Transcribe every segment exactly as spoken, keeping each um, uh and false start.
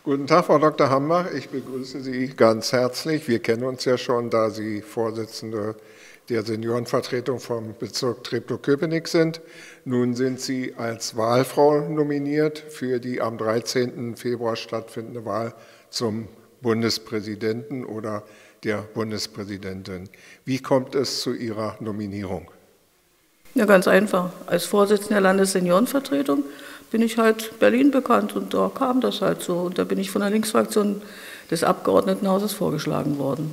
Guten Tag, Frau Doktor Hambach. Ich begrüße Sie ganz herzlich. Wir kennen uns ja schon, da Sie Vorsitzende der Seniorenvertretung vom Bezirk Treptow-Köpenick sind. Nun sind Sie als Wahlfrau nominiert für die am dreizehnten Februar stattfindende Wahl zum Bundespräsidenten oder der Bundespräsidentin. Wie kommt es zu Ihrer Nominierung? Ja, ganz einfach. Als Vorsitzender der Landesseniorenvertretung bin ich halt Berlin bekannt und da kam das halt so. Und da bin ich von der Linksfraktion des Abgeordnetenhauses vorgeschlagen worden.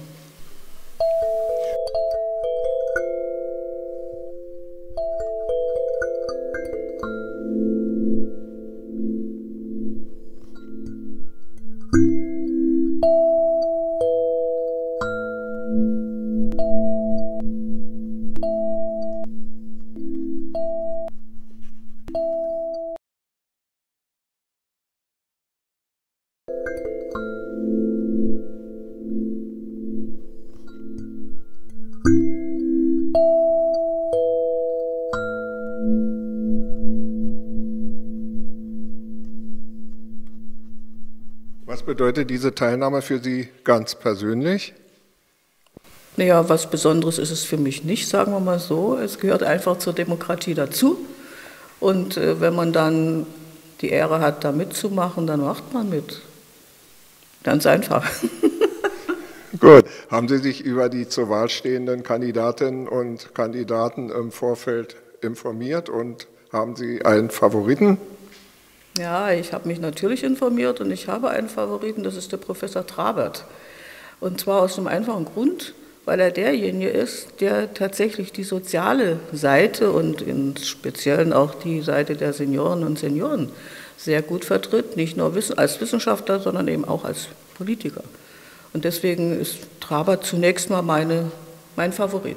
Was bedeutet diese Teilnahme für Sie ganz persönlich? Naja, was Besonderes ist es für mich nicht, sagen wir mal so. Es gehört einfach zur Demokratie dazu. Und äh, wenn man dann die Ehre hat, da mitzumachen, dann macht man mit. Ganz einfach. Gut. Haben Sie sich über die zur Wahl stehenden Kandidatinnen und Kandidaten im Vorfeld informiert und haben Sie einen Favoriten? Ja, ich habe mich natürlich informiert und ich habe einen Favoriten, das ist der Professor Trabert. Und zwar aus einem einfachen Grund, weil er derjenige ist, der tatsächlich die soziale Seite und im Speziellen auch die Seite der Seniorinnen und Senioren sehr gut vertritt, nicht nur als Wissenschaftler, sondern eben auch als Politiker. Und deswegen ist Trabert zunächst mal meine, mein Favorit.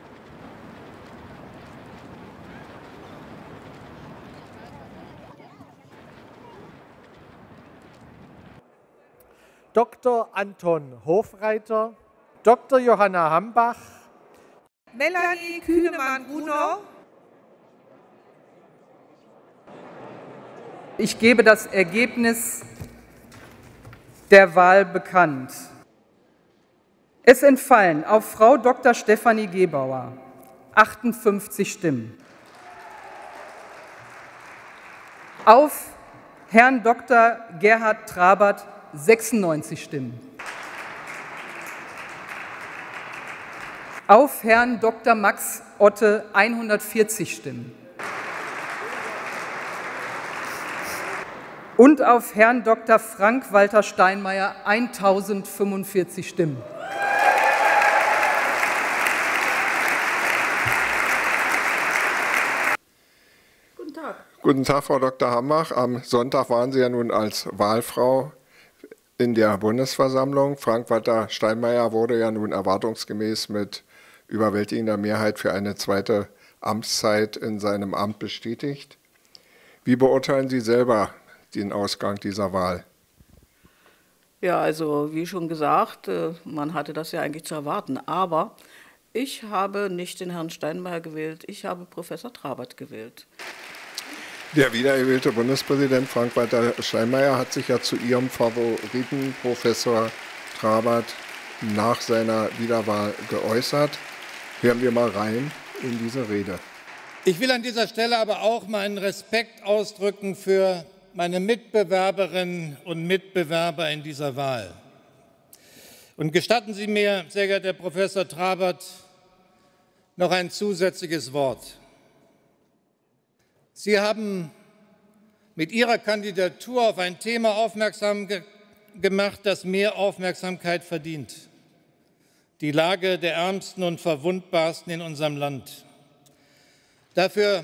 Doktor Anton Hofreiter, Doktor Johanna Hambach, Melanie Kühnemann-Grunow. Ich gebe das Ergebnis der Wahl bekannt. Es entfallen auf Frau Doktor Stefanie Gebauer achtundfünfzig Stimmen, auf Herrn Doktor Gerhard Trabert sechsundneunzig Stimmen, auf Herrn Doktor Max Otte hundertvierzig Stimmen und auf Herrn Doktor Frank-Walter Steinmeier eintausendfünfundvierzig Stimmen. Guten Tag. Guten Tag, Frau Doktor Hambach. Am Sonntag waren Sie ja nun als Wahlfrau in der Bundesversammlung. Frank-Walter Steinmeier wurde ja nun erwartungsgemäß mit überwältigender Mehrheit für eine zweite Amtszeit in seinem Amt bestätigt. Wie beurteilen Sie selber den Ausgang dieser Wahl? Ja, also wie schon gesagt, man hatte das ja eigentlich zu erwarten. Aber ich habe nicht den Herrn Steinmeier gewählt, ich habe Professor Trabert gewählt. Der wiedergewählte Bundespräsident Frank-Walter Steinmeier hat sich ja zu Ihrem Favoriten Professor Trabert nach seiner Wiederwahl geäußert. Hören wir mal rein in diese Rede. Ich will an dieser Stelle aber auch meinen Respekt ausdrücken für meine Mitbewerberinnen und Mitbewerber in dieser Wahl. Und gestatten Sie mir, sehr geehrter Herr Professor Trabert, noch ein zusätzliches Wort. Sie haben mit Ihrer Kandidatur auf ein Thema aufmerksam ge- gemacht, das mehr Aufmerksamkeit verdient. Die Lage der Ärmsten und Verwundbarsten in unserem Land. Dafür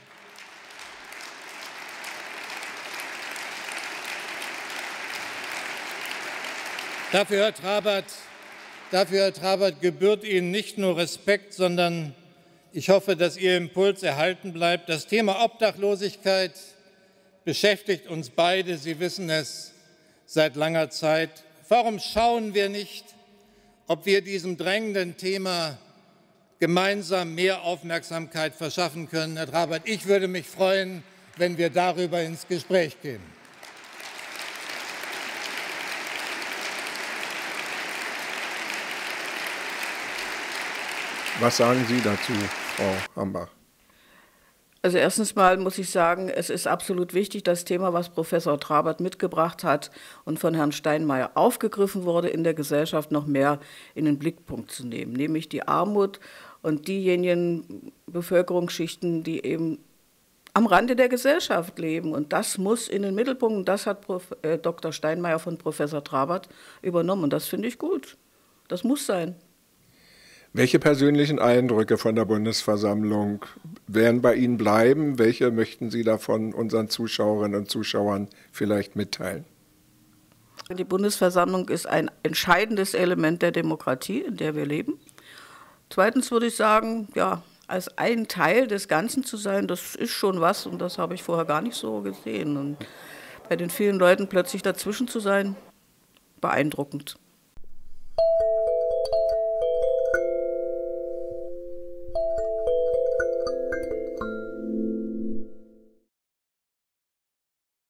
Dafür, Herr Trabert, dafür, Herr Trabert, gebührt Ihnen nicht nur Respekt, sondern ich hoffe, dass Ihr Impuls erhalten bleibt. Das Thema Obdachlosigkeit beschäftigt uns beide, Sie wissen es, seit langer Zeit. Warum schauen wir nicht, ob wir diesem drängenden Thema gemeinsam mehr Aufmerksamkeit verschaffen können? Herr Trabert, ich würde mich freuen, wenn wir darüber ins Gespräch gehen. Was sagen Sie dazu, Frau Hambach? Also erstens mal muss ich sagen, es ist absolut wichtig, das Thema, was Professor Trabert mitgebracht hat und von Herrn Steinmeier aufgegriffen wurde, in der Gesellschaft noch mehr in den Blickpunkt zu nehmen, nämlich die Armut und diejenigen Bevölkerungsschichten, die eben am Rande der Gesellschaft leben. Und das muss in den Mittelpunkt, und das hat Prof, äh, Doktor Steinmeier von Professor Trabert übernommen. Und das finde ich gut. Das muss sein. Welche persönlichen Eindrücke von der Bundesversammlung werden bei Ihnen bleiben? Welche möchten Sie davon unseren Zuschauerinnen und Zuschauern vielleicht mitteilen? Die Bundesversammlung ist ein entscheidendes Element der Demokratie, in der wir leben. Zweitens würde ich sagen, ja, als ein Teil des Ganzen zu sein, das ist schon was, und das habe ich vorher gar nicht so gesehen. Und bei den vielen Leuten plötzlich dazwischen zu sein, beeindruckend.